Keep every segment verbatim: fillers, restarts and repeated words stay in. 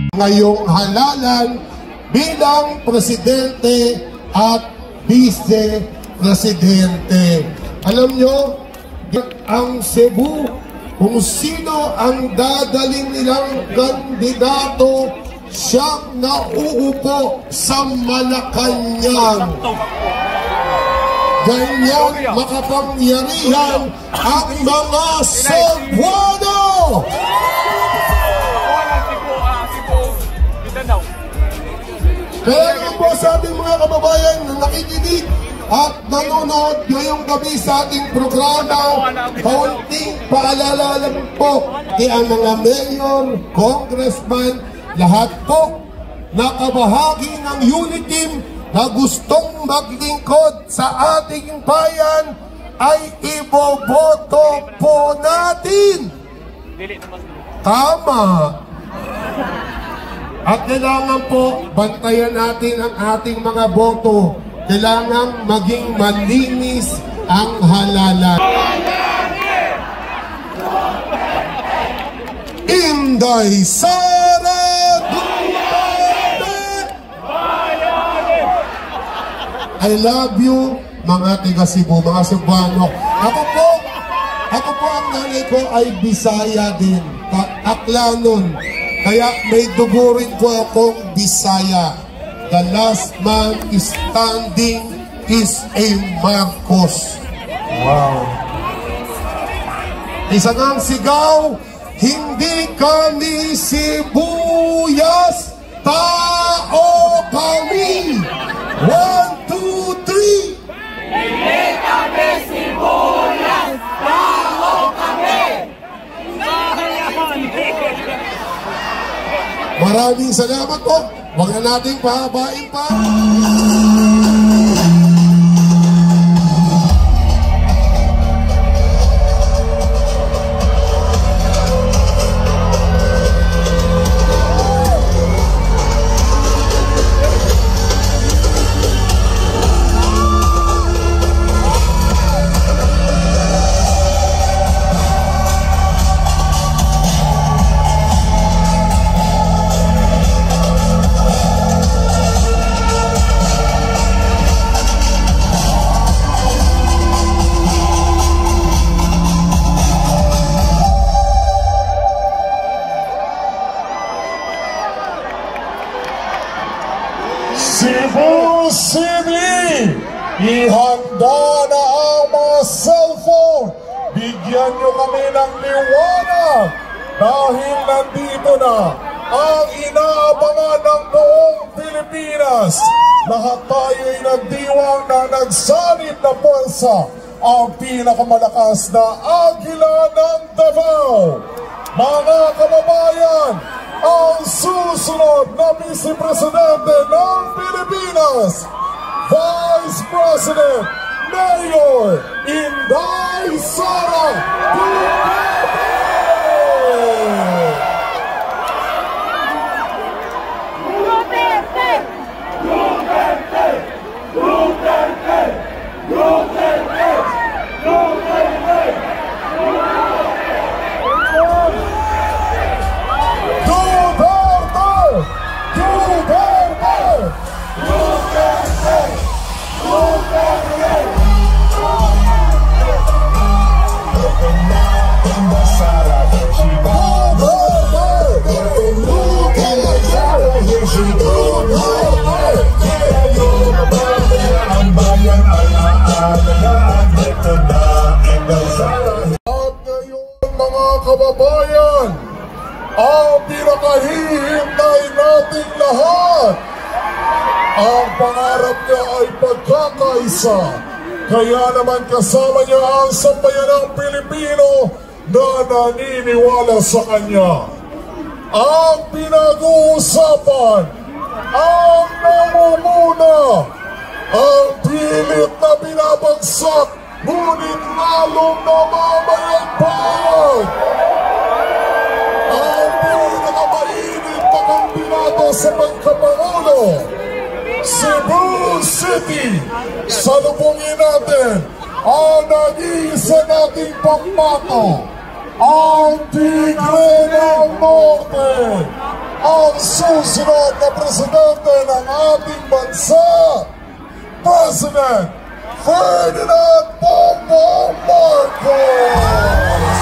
ngayong halalan bilang presidente at vice-presidente. Alam nyo, ang Cebu, kung sino ang dadaling nilang kandidato, siyang nauupo sa Malacanang. Ganyan makapangyarihan ang mga Cebuano! Kaya nga po sa ating mga kababayan na nakikinig at nanonood ngayong gabi sa ating programa, kaunting paalala lang po kay ang mga mayor, congressman, lahat po na kabahagi ng unit team na gustong maglingkod sa ating bayan ay iboboto po natin. Tama. At kailangan po bantayan natin ang ating mga boto. Kailangan maging malinis ang halalan. Inday Sara Duterte! I love you, mga tiga Cebu, mga Cebuano. Ako po, ako po ang nanay ko ay Bisaya din, Aklanon. Kaya may dugo rin po akong Bisaya. The last man standing is a Marcos. Wow. Isa ngang sigaw, hindi kami sibuyas, tao kami. One, two, three. Hindi kami sibuyas, tao kami. Maraming salamat po. Huwag na natin pahabain pa. Cebu City, ihanda na ang mga cellphone. Bigyan nyo kami ng liwanag dahil nandito na ang inaabangan ng buong Pilipinas. Lahat tayo'y nagdiwang na nagsanib na pwersa, ang pinakamalakas na agila ng Davao. Mga kababayan, ang susunod na Vice-Presidente ng Pilipinas, Vice President Mayor Inday Sara Duterte! Duterte! Duterte! Duterte! Duterte! Duterte! Kababayan, ang pinakahihintay nating lahat. Ang pangarap niya ay pagkakaisa. Kaya naman kasama niya ang sambayanang Pilipino na naniniwala sa kanya. Ang pinag-uusapan, ang namumuna, ang pilit na binabagsak, ngunit lalong namamayagpag. Ang pinakamainit na kandidato sa pagkapangulo, Cebu City. Salubungin natin ang nag-iisa nating pangbato, ang Tigre ng Norte, ang susunod na presidente ng ating bansa, President Ferdinand Bongbong Marcos!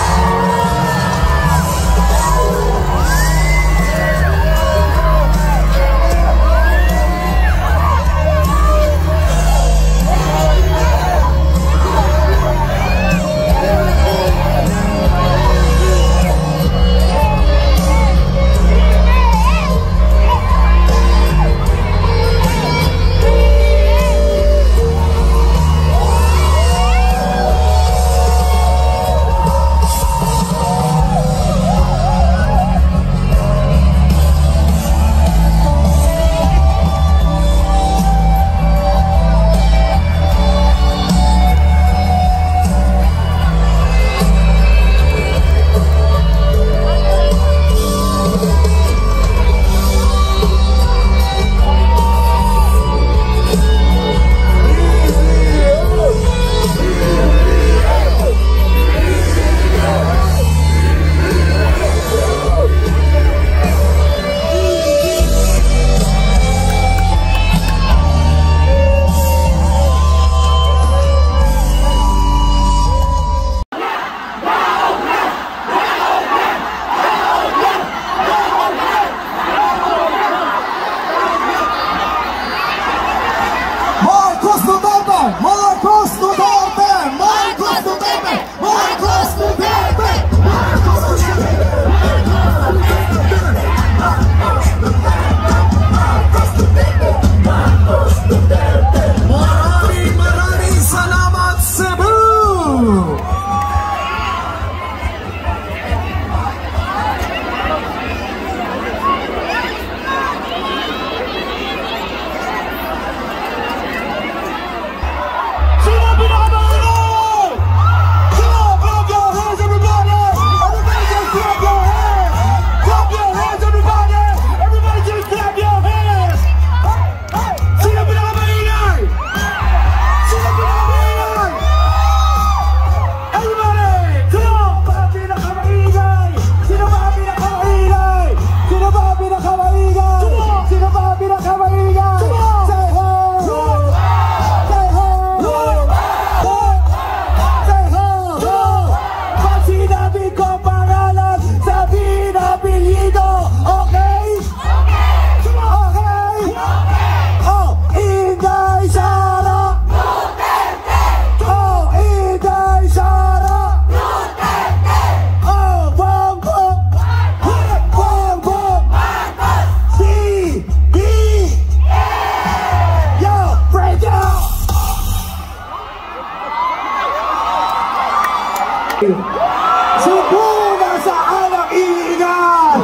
Sibula sa alang ingay!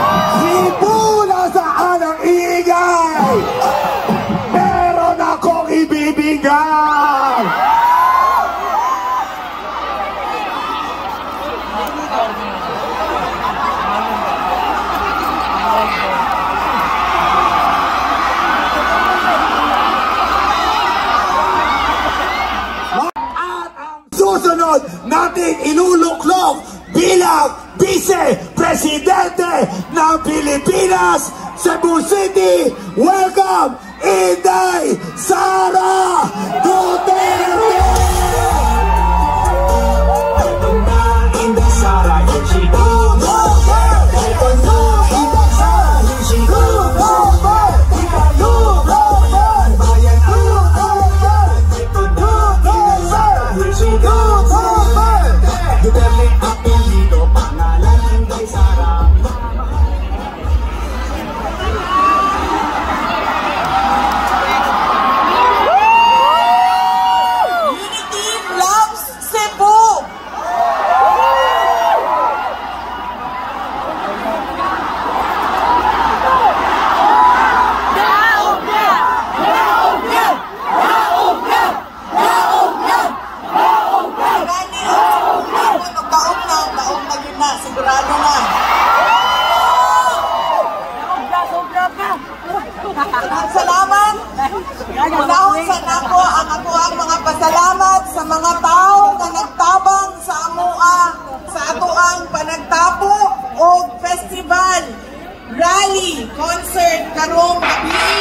Sibula sa alang ingay! Meron akong ibibigay! Susunod nating inuluklok bilang Vice-Presidente ng Pilipinas, Cebu City. Welcome, Inday Sara Duterte! Ito na, Inday Sara, yung siguro. Ito na, Inday Sara, yung siguro. Ikayo, bayan ang ito na, Inday Sara, yung siguro. Duterte apelido, pangalan Inday Sara. Unity loves Cebu. Sigurado na. Salamat. Unahon sa nako ang ako ang mga pasalamat sa mga tao na nagtabang sa amoa sa ato ang panagtapo o festival, rally concert karong gabi.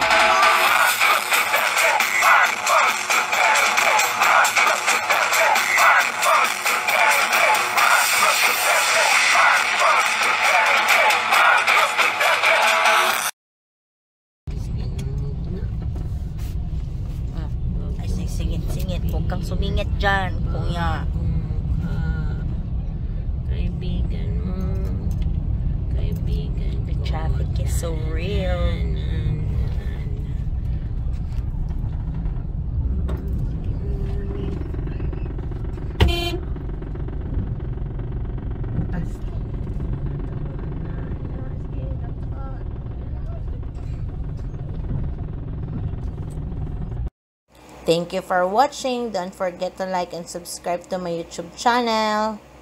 Ay, singit-singit. Huwag kang sumingit dyan, kuya. Kaibigan mo. Kaibigan The ko. traffic is so real. Thank you for watching. Don't forget to like and subscribe to my YouTube channel.